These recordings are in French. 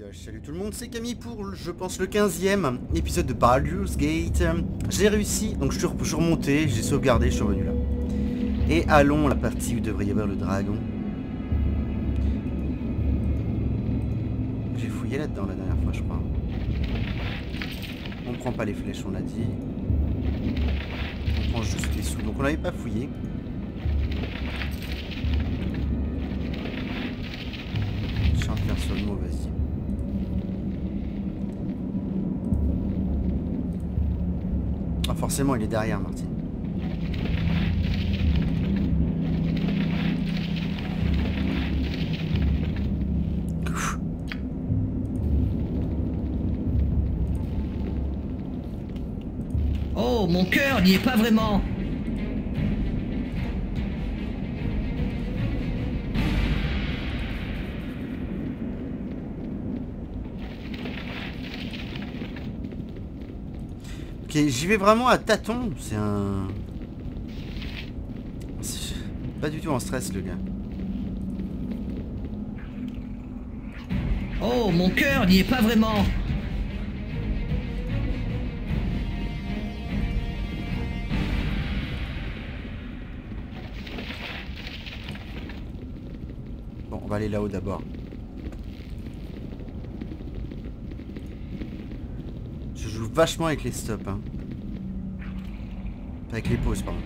Salut tout le monde, c'est Camille pour, je pense, le 15e épisode de Baldur's Gate. J'ai réussi, donc je suis remonté, j'ai sauvegardé, je suis revenu là. Et allons à la partie où il devrait y avoir le dragon. J'ai fouillé là-dedans la dernière fois, je crois. On prend pas les flèches, on l'a dit. On prend juste les sous, donc on n'avait pas fouillé. Champion sur le mot, vas-y. Ah, forcément, il est derrière, Martine. Oh, mon cœur n'y est pas vraiment. Ok, j'y vais vraiment à tâtons. C'est un... Pas du tout en stress, le gars. Oh, mon cœur n'y est pas vraiment. Bon, on va aller là-haut d'abord. Je joue vachement avec les stops, hein. Avec les pauses, pardon.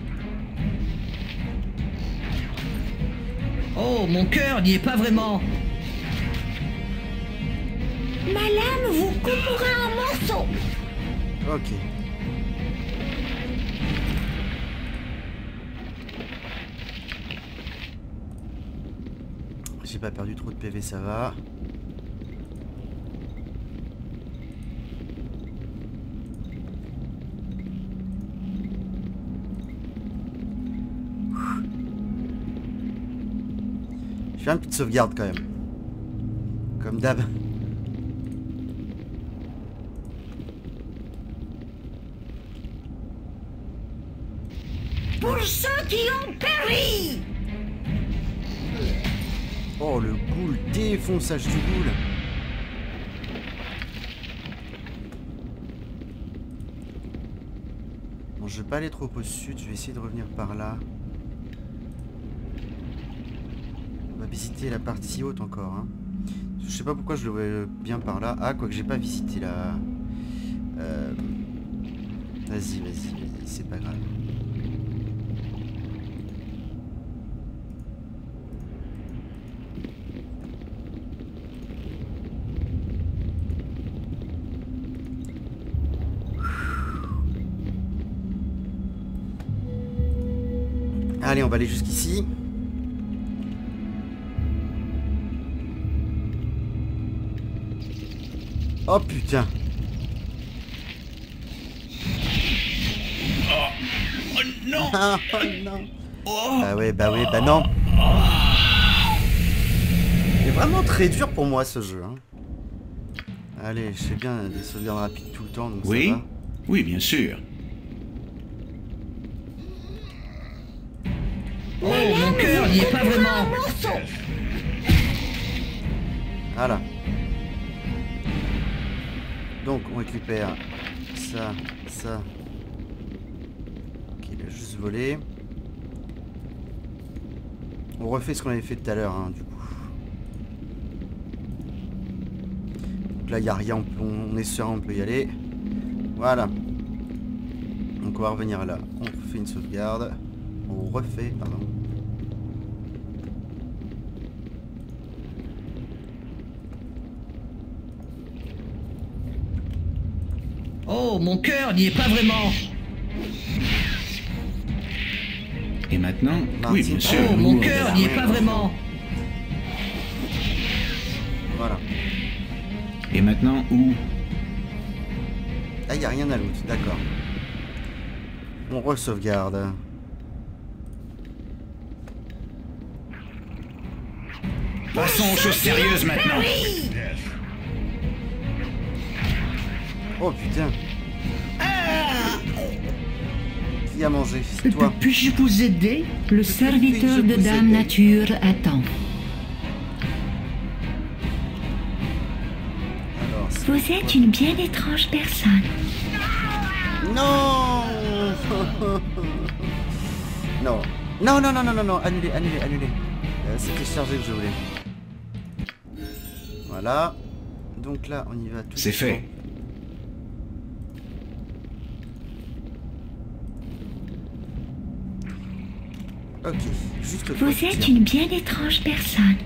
Oh, mon cœur n'y est pas vraiment. Ma lame vous coupera en morceaux. Ok. J'ai pas perdu trop de PV, ça va. Je fais une petite sauvegarde quand même. Comme d'hab. Pour ceux qui ont péri. Oh, le ghoul, défonçage du ghoul. Bon, je vais pas aller trop au sud, je vais essayer de revenir par là. On va visiter la partie haute encore, hein. Je sais pas pourquoi je le vois bien par là. Ah, quoique j'ai pas visité la... Vas-y, c'est pas grave. Allez, on va aller jusqu'ici. Oh putain. Oh non. Oh non. Bah ouais, bah non. C'est vraiment très dur pour moi ce jeu, hein. Allez, je sais bien des sauvegardes rapides tout le temps, donc Oui, ça va. oui, bien sûr. Oh, mon cœur n'y est pas vraiment. Voilà. Donc on récupère ça. Ok, il a juste volé. On refait ce qu'on avait fait tout à l'heure, hein, du coup. Donc là, il n'y a rien, on est serein, on peut y aller. Voilà. Donc on va revenir là. On fait une sauvegarde. On refait, pardon. Oh, mon cœur n'y est pas vraiment. Et maintenant, Martine. oui, bien sûr. Oh, mon cœur n'y est pas vraiment. Voilà. Et maintenant, où? Ah, il n'y a rien à l'autre, d'accord. On re-sauvegarde. Passons aux choses sérieuses maintenant. Oh putain. Qui a mangé? C'est toi. Puis-je vous aider? Le serviteur de Dame Nature attend. Vous êtes une bien étrange personne. Non. Non. Non, non, non, non, non, non. Annulez, annulez, annulez. C'était chargé que je voulais. Voilà. Donc là, on y va tout. C'est fait. Ok, juste pour Vous être êtes sûr. une bien étrange personne.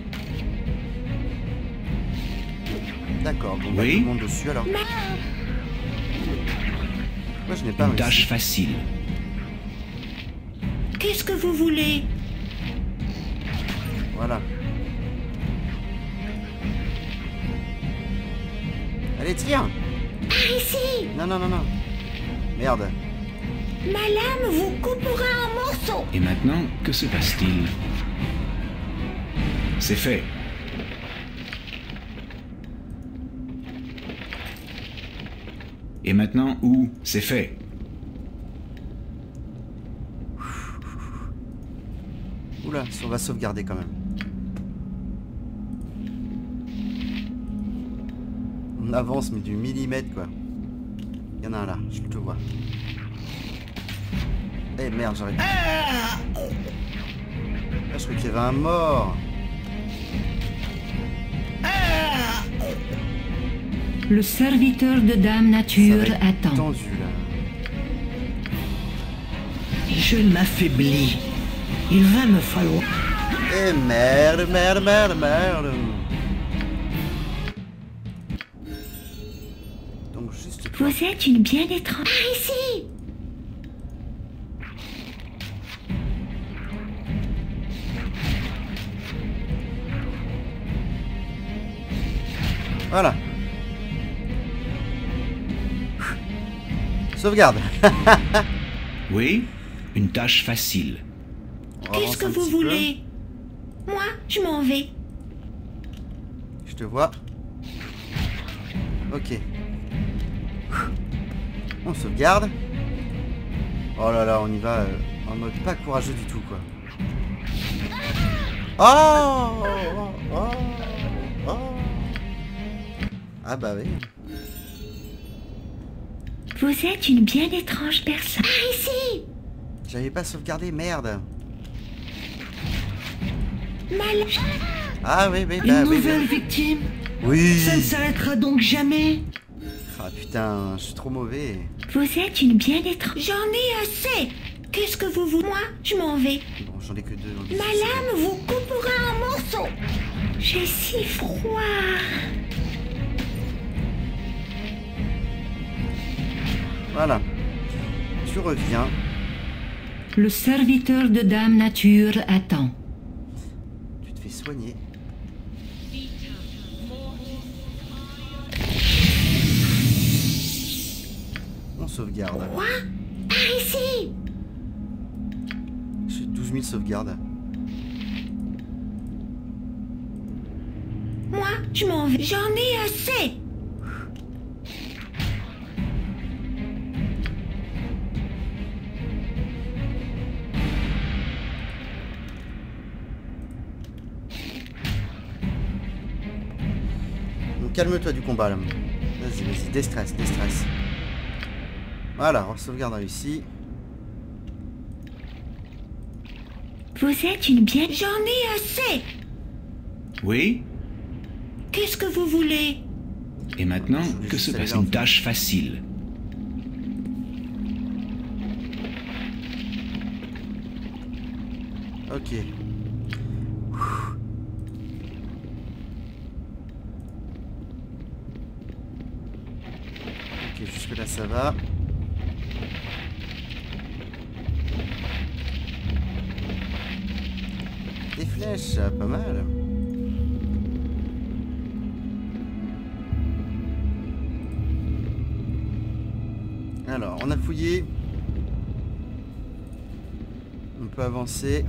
D'accord, bon, Oui. bah, tout le monde dessus alors. Moi, je n'ai pas Une réussi. tâche facile. Qu'est-ce que vous voulez? Voilà. Allez, tire. Par ici! Non, non, non, non. Merde. Ma lame vous coupera en morceaux. Et maintenant, que se passe-t-il? C'est fait. Et maintenant, où? C'est fait. Oula, on va sauvegarder quand même. On avance, mais du millimètre, quoi. Il y en a un là, je te vois. Eh merde, j'arrive. Ah, je crois qu'il y avait un mort. Le serviteur de Dame Ça Nature va être attend. tendu, là. Je m'affaiblis. Il va me falloir... Eh merde, merde, merde, merde. Donc juste... Vous êtes une bien étrange... Par ici! Voilà. Sauvegarde. Oui? Une tâche facile. On Qu'est-ce avance que un vous petit peu. voulez? Moi, je m'en vais. Je te vois. Ok. On sauvegarde. Oh là là, on y va en mode pas courageux du tout, quoi. Oh, oh, oh, oh. Ah bah oui. Vous êtes une bien étrange personne. Par ici! J'avais pas sauvegardé, merde. Ma lame... Ah oui, oui, Une bah oui. nouvelle Oui. victime? Oui. Ça ne s'arrêtera donc jamais? Ah putain, je suis trop mauvais. Vous êtes une bien étrange... J'en ai assez! Qu'est-ce que vous voulez? Moi, je m'en vais. Bon, j'en ai que deux. donc Ma c'est bon. lame vous coupera en morceaux. J'ai si froid. Voilà. Tu reviens. Le serviteur de Dame Nature attend. Tu te fais soigner. On sauvegarde. Quoi? Par ici! J'ai 12 000 sauvegardes. Moi, je m'en vais. J'en ai assez. Donc calme-toi du combat là. Vas-y, vas-y, déstress, déstress. Voilà, sauvegarde réussi. Vous êtes une bien... J'en ai assez. Oui? Qu'est-ce que vous voulez? Et maintenant, Je voulais que juste se aller passe? là, en Une fait. tâche facile. Ok. Ok, jusque là ça va. Des flèches, pas mal. Alors, on a fouillé. On peut avancer.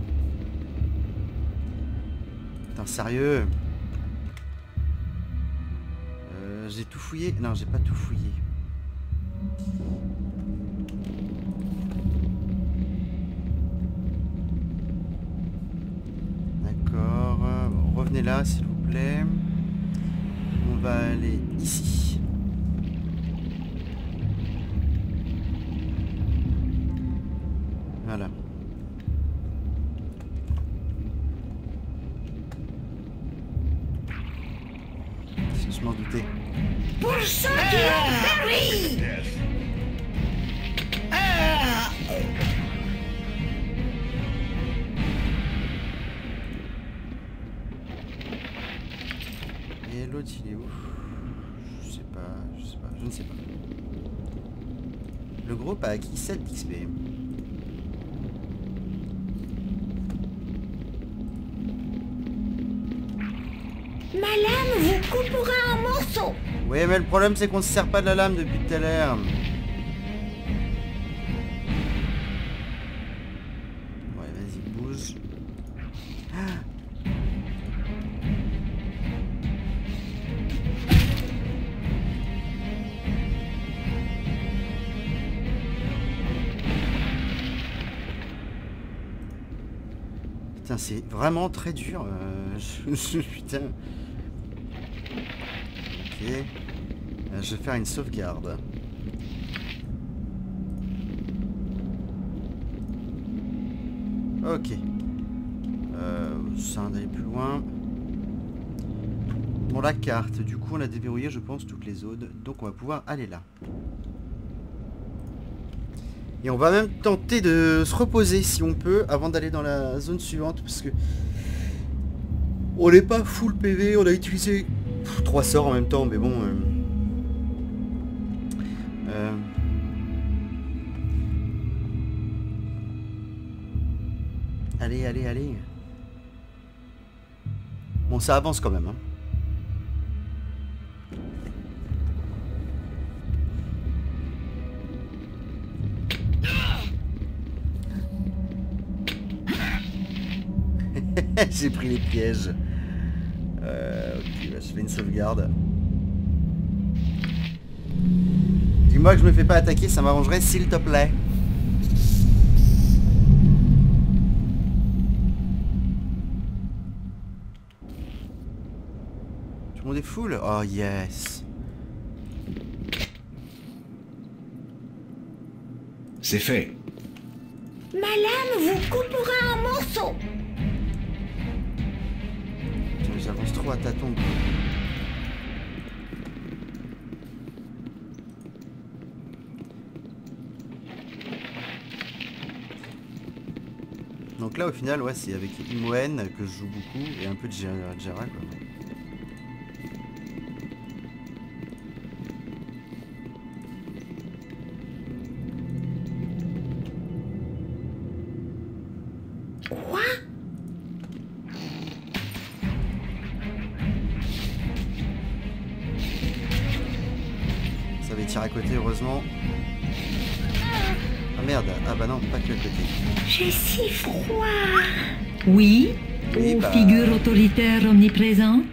Putain, sérieux? J'ai tout fouillé? Non, j'ai pas tout fouillé. D'accord. Bon, revenez là, s'il vous plaît. On va aller ici. Voilà. Je m'en doutais. Pour ceux qui ont péri! Et l'autre il est où? Je ne sais pas. Le groupe a acquis 7 d'XP. Ma lame vous coupera en morceaux. Oui, mais le problème c'est qu'on se sert pas de la lame depuis tout à l'heure. Ouais, vas-y, bouge. Putain, c'est vraiment très dur. Putain. Ok. Je vais faire une sauvegarde. Ok. Ça d'aller plus loin. Bon, la carte. Du coup, on a déverrouillé, je pense, toutes les zones. Donc, on va pouvoir aller là. Et on va même tenter de se reposer si on peut avant d'aller dans la zone suivante parce que on n'est pas full PV, on a utilisé 3 sorts en même temps mais bon allez. Bon, ça avance quand même hein. J'ai pris les pièges. Ok, bah, je fais une sauvegarde. Dis-moi que je me fais pas attaquer, ça m'arrangerait s'il te plaît. Tout le monde est full. Oh yes. C'est fait. Ma lame vous coupera en morceaux. J'avance trop à tâtons. Donc là au final ouais c'est avec Imoen que je joue beaucoup et un peu de Jera quoi. Quoi? Ça va tirer à côté heureusement. Ah merde, ah bah non, pas que le côté. J'ai si froid. Oui, Oui, ou bah, figure autoritaire omniprésente.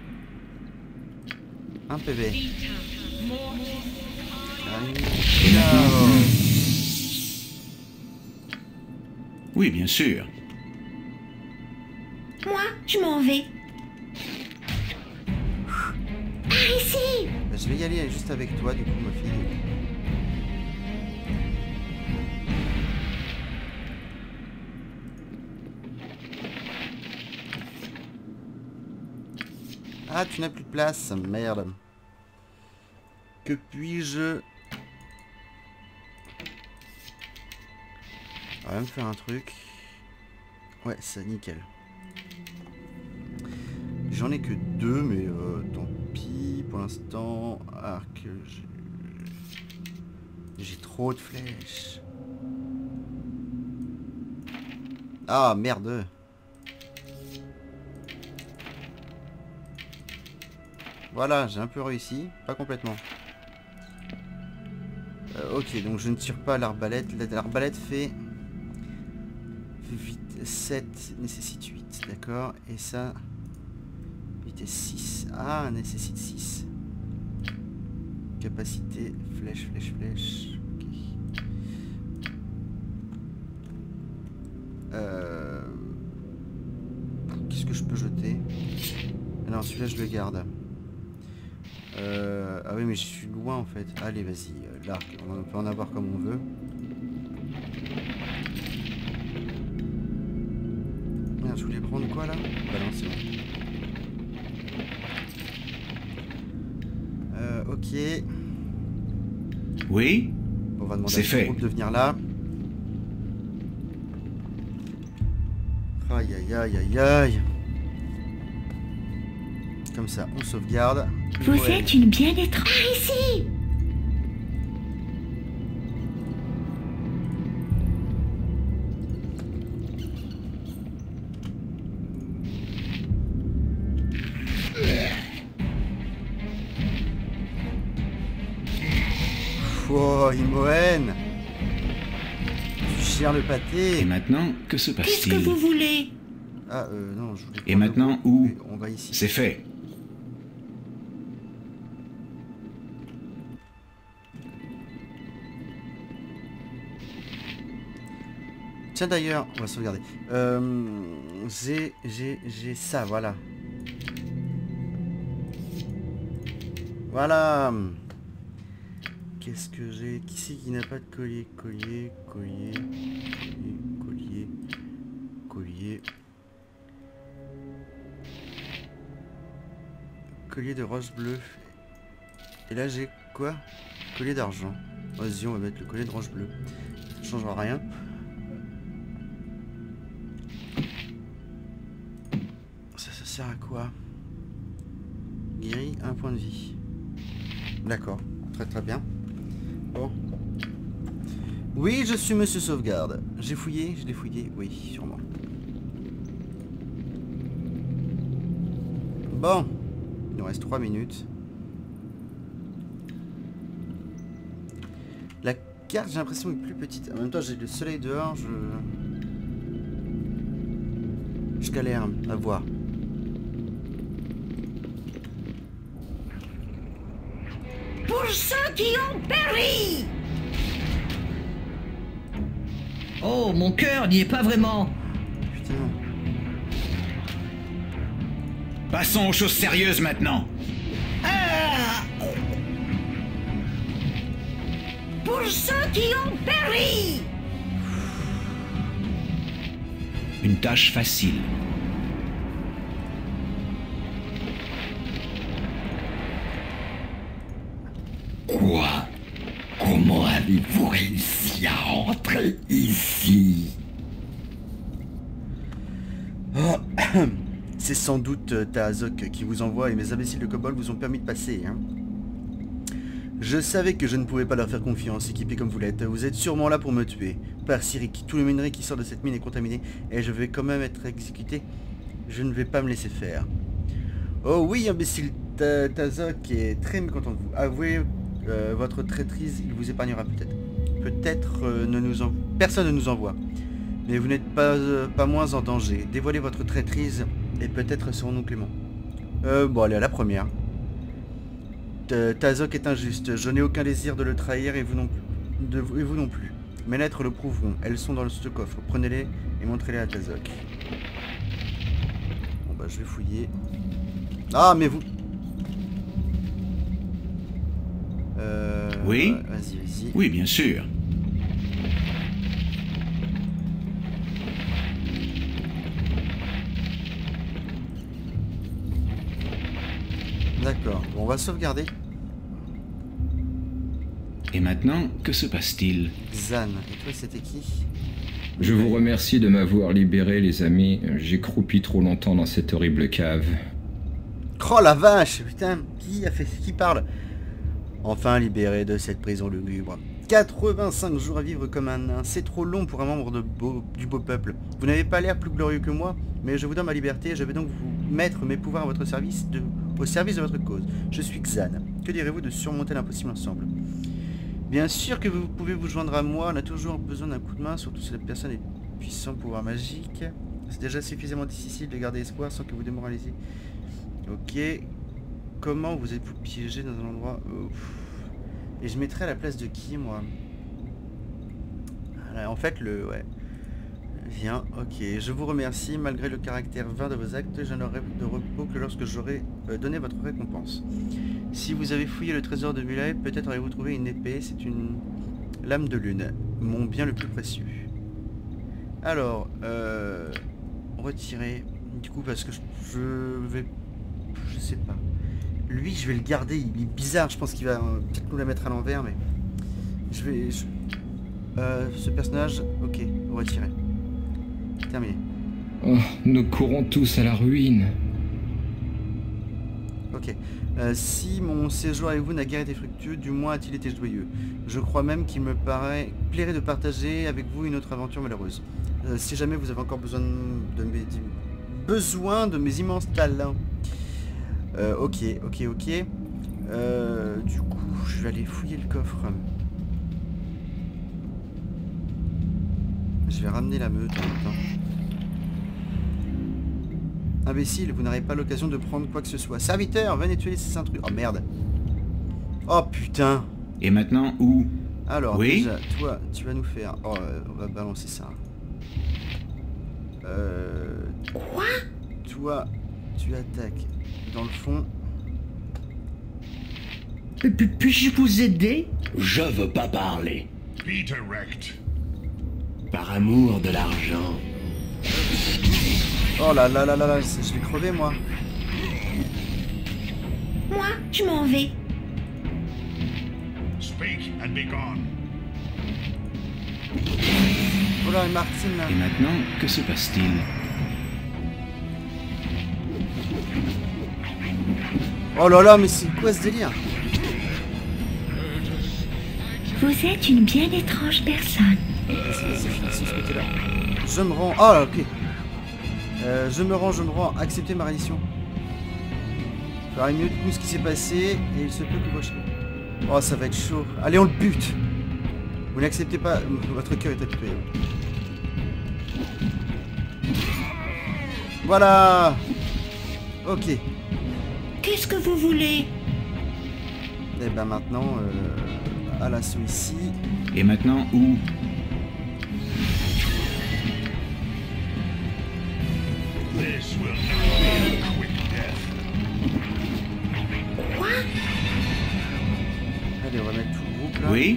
un PV. Oui, bien sûr. Moi, je m'en vais. Par ici. Bah, je vais y aller juste avec toi du coup ma fille. Ah, tu n'as plus de place, merde. Que puis-je... On va même faire un truc. Ouais, ça nickel. J'en ai que 2, mais tant pis pour l'instant. Arc, j'ai trop de flèches. Ah merde. Voilà, j'ai un peu réussi, pas complètement. Ok, donc je ne tire pas à l'arbalète. L'arbalète fait 7, nécessite 8, d'accord. Et ça, 8 et 6. Ah, nécessite 6. Capacité, flèche. Ok. Qu'est-ce que je peux jeter? Non, celui-là je le garde. Ah oui, mais je suis loin en fait. Allez, vas-y, l'arc, on peut en avoir comme on veut. Merde, je voulais prendre quoi là? Bah non, c'est bon. Ok. Oui? On va demander C'est à fait. ce groupe de venir là. Aïe aïe aïe aïe aïe. Comme ça, on sauvegarde. Vous Ouais. êtes une bien étrange... Par ici! Oh, Imoen! Tu gères le Et pâté. maintenant, que se Qu'est-ce que passe-t-il? vous voulez? Ah, non, je voulais Et prendre le maintenant, groupe. où? Oui, on va ici. C'est fait. Tiens d'ailleurs, on va sauvegarder. J'ai ça, voilà. Voilà. Qu'est-ce que j'ai? Qui c'est qui n'a pas de collier? Collier, collier, collier, collier, collier. Collier de rose bleue. Et là j'ai quoi? Collier d'argent. Vas-y, on va mettre le collier de rose bleue. Ça changera rien. Ça sert à quoi? Guéri, un point de vie. D'accord, très très bien. Bon. Oui, je suis Monsieur Sauvegarde. J'ai fouillé, je l'ai fouillé, oui, sûrement. Bon, il nous reste 3 minutes. La carte, j'ai l'impression, est plus petite. En même temps, j'ai le soleil dehors, je galère à voir. Pour ceux qui ont péri! Oh, mon cœur n'y est pas vraiment. Putain. Passons aux choses sérieuses maintenant. Pour ceux qui ont péri! Une tâche facile. Quoi? Comment avez-vous réussi à rentrer ici? Oh, c'est sans doute Tahazok qui vous envoie et mes imbéciles de kobolds vous ont permis de passer. Hein. Je savais que je ne pouvais pas leur faire confiance, équipés comme vous l'êtes. Vous êtes sûrement là pour me tuer. Par Sirik, tout le minerai qui sort de cette mine est contaminé et je vais quand même être exécuté. Je ne vais pas me laisser faire. Oh oui, imbécile, Tahazok est très mécontent de vous. Avouez votre traîtrise, il vous épargnera peut-être. Peut-être personne ne nous envoie. Mais vous n'êtes pas moins en danger. Dévoilez votre traîtrise et peut-être serons-nous cléments. Bon, allez, à la première. Tahazok est injuste. Je n'ai aucun désir de le trahir et vous non plus. Et vous non plus. Mes lettres le prouveront. Elles sont dans ce coffre. Prenez-les et montrez-les à Tahazok. Bon, bah, je vais fouiller. Ah, mais vous... Oui? Vas-y, vas-y. Oui, bien sûr. D'accord. Bon, on va sauvegarder. Et maintenant, que se passe-t-il? Xan. Et toi, c'était qui? Je vous remercie de m'avoir libéré, les amis. J'ai croupi trop longtemps dans cette horrible cave. Oh la vache! Putain, qui parle? Enfin libéré de cette prison lugubre. 85 jours à vivre comme un nain, c'est trop long pour un membre du beau peuple. Vous n'avez pas l'air plus glorieux que moi, mais je vous donne ma liberté, je vais donc vous mettre mes pouvoirs à votre service, au service de votre cause. Je suis Xan. Que direz-vous de surmonter l'impossible ensemble? Bien sûr que vous pouvez vous joindre à moi, on a toujours besoin d'un coup de main, surtout si la personne est puissant pouvoir magique. C'est déjà suffisamment difficile de garder espoir sans que vous démoralisiez. Ok. Comment vous êtes-vous piégé dans un endroit... Et je mettrais à la place de qui, moi? Voilà, en fait, Bien, ok. Je vous remercie. Malgré le caractère vain de vos actes, je n'aurai de repos que lorsque j'aurai donné votre récompense. Si vous avez fouillé le trésor de Mulay, peut-être aurez-vous trouvé une épée. C'est une lame de lune, mon bien le plus précieux. Alors, retirer. Du coup, parce que je sais pas. Lui, je vais le garder. Il est bizarre. Je pense qu'il va peut-être nous la mettre à l'envers, mais ce personnage, ok, retirer. Terminé. Oh, nous courons tous à la ruine. Ok. Si mon séjour avec vous n'a guère été fructueux, du moins a-t-il été joyeux. Je crois même qu'il me plairait de partager avec vous une autre aventure malheureuse. Si jamais vous avez encore besoin de mes immenses talents. Ok. Du coup, je vais aller fouiller le coffre. Je vais ramener la meute en même temps. Imbécile, vous n'aurez pas l'occasion de prendre quoi que ce soit. Serviteur, venez tuer ces intrus. Oh merde. Oh putain. Et maintenant, où? Alors, oui, déjà, toi, tu vas nous faire... Oh, on va balancer ça. Quoi? Toi, tu attaques dans le fond. Puis-je vous aider? Je veux pas parler. Peter Recht. Par amour de l'argent. Oh là là là là là, je vais crever moi. Moi, je m'en vais. Speak and be gone. Oh là, Martine là. et maintenant, que se passe-t-il? Oh là là, mais c'est quoi ce délire? Vous êtes une bien étrange personne. C'est fini, c'est ce côté-là. Je me rends... Oh ok. Je me rends. Acceptez ma reddition. Je ferai mieux de tout ce qui s'est passé et il se peut que moi... Oh, ça va être chaud. Allez, on le bute. Vous n'acceptez pas... Votre cœur est occupé. Voilà. Ok. Qu'est-ce que vous voulez? Et ben maintenant, à l'assaut ici. Et maintenant, où? This will not be a quick death. Quoi? Allez, on va mettre tout le groupe là. Oui?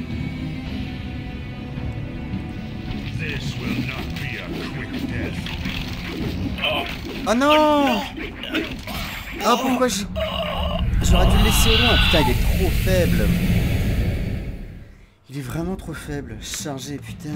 This will not be a quick death. Oh non! Ah pourquoi j'aurais dû le laisser au loin. Putain, il est trop faible. Il est vraiment trop faible. Chargé, putain.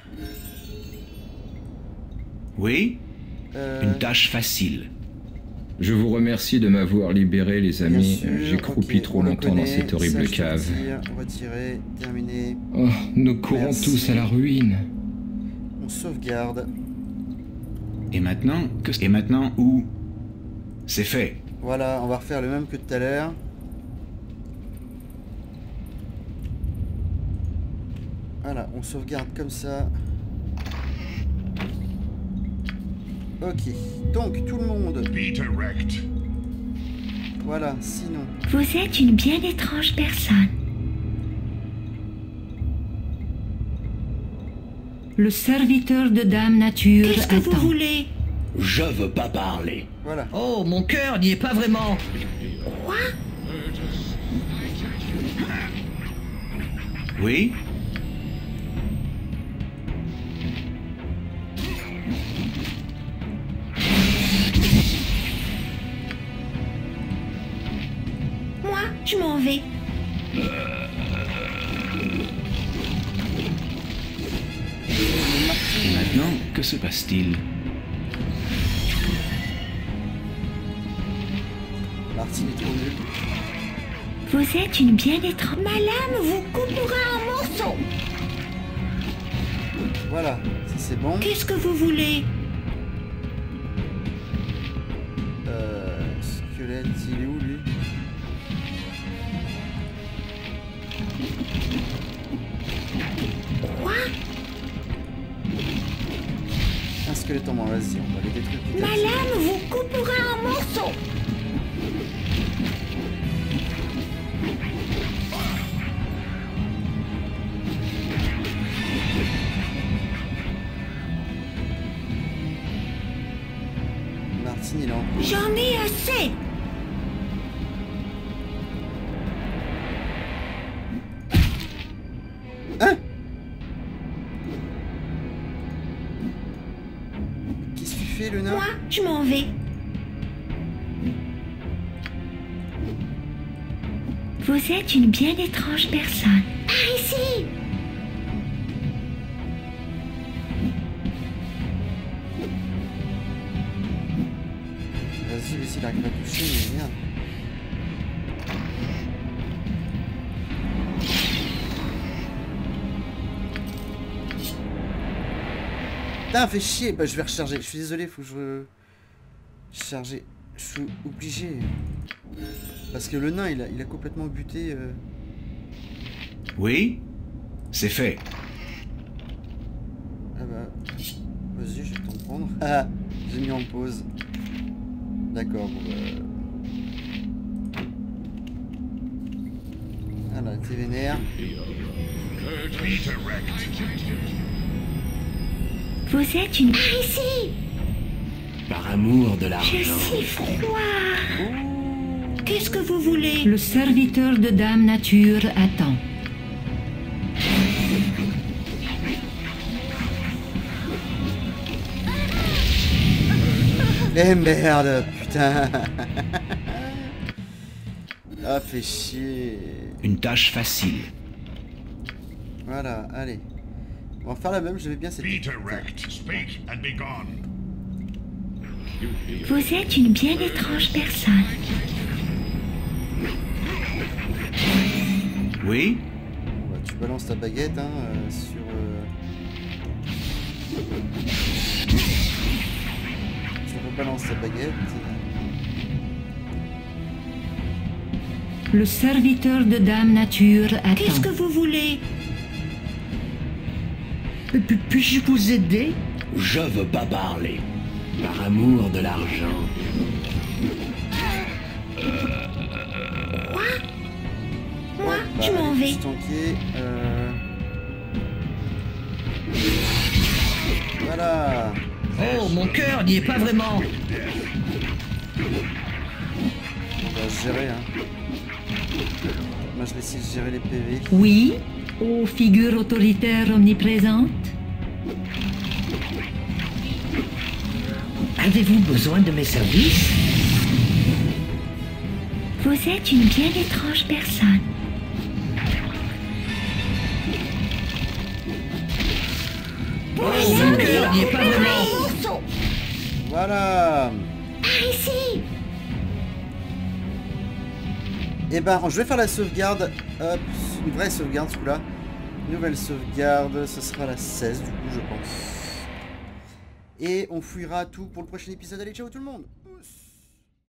Oui? Une tâche facile. Je vous remercie de m'avoir libéré, les Bien amis. sûr, J'ai croupi ok, trop on le longtemps dans connaît. cette horrible Ça, je cave. retire, retirer, terminé. Oh, nous courons Merci. tous à la ruine. On sauvegarde. Et maintenant, et maintenant, où? C'est fait. Voilà, on va refaire le même que tout à l'heure. Voilà, on sauvegarde comme ça. Ok, donc tout le monde. Peter Recht. Voilà, sinon. Vous êtes une bien étrange personne. Le serviteur de Dame Nature Qu'est-ce que vous attend. voulez? Je veux pas parler. Voilà. Oh, mon cœur n'y est pas vraiment. Quoi? Oui? Moi, je m'en vais. Et maintenant, que se passe-t-il? Martine est trop nulle. Vous êtes une bien étrange... Ma lame vous coupera en morceaux. Voilà, ça c'est bon. Qu'est-ce que vous voulez? Squelette, il est où lui? Quoi? Un squelette en moins, vas-y, on va les détruire petit à Ma petit. lame vous coupera en morceaux. J'en ai assez. Hein? Qu'est-ce que tu fais, le nain? Moi, je m'en vais. Vous êtes une bien étrange personne. Par ici. Vas-y, il arrive à toucher, mais merde. Putain, fait chier. Bah, je vais recharger. Je suis désolé, faut que je... Charger. Je suis obligé. Parce que le nain, il a complètement buté... Oui? C'est fait. Ah bah... Vas-y, je vais t'en prendre. Ah, j'ai mis en pause. D'accord, bon bah... Voilà, t'es vénère. Vous êtes une... Par ici. Par amour de Je l'argent. suis froid. Qu'est-ce que vous voulez? Le serviteur de Dame Nature attend. Eh merde, putain. Ah, fait chier. Une tâche facile. Voilà, allez. On va faire la même, je vais bien cette... Be direct. Speak and be gone. Vous êtes une bien étrange personne. Oui? Bah, tu balances ta baguette, hein, sur... Tu rebalances ta baguette. Le serviteur de Dame Nature Qu'est-ce que attend. vous voulez? Puis-je vous aider? Je veux pas parler. Par amour de l'argent. Moi, Bah, je m'en allez, vais. juste tanker, Voilà. Oh, mon cœur n'y est pas vraiment. On va gérer, hein. Moi, je vais essayer de gérer les PV. Oui? Ô figure autoritaire omniprésente? Avez-vous besoin de mes services? Vous êtes une bien étrange personne. Oh, mon cœur n'y est pas vraiment. Voilà. Par ici. Et ben, je vais faire la sauvegarde. Hop, une vraie sauvegarde, ce coup-là. Nouvelle sauvegarde, ce sera la 16, du coup, je pense. Et on fouillera tout pour le prochain épisode. Allez, ciao tout le monde!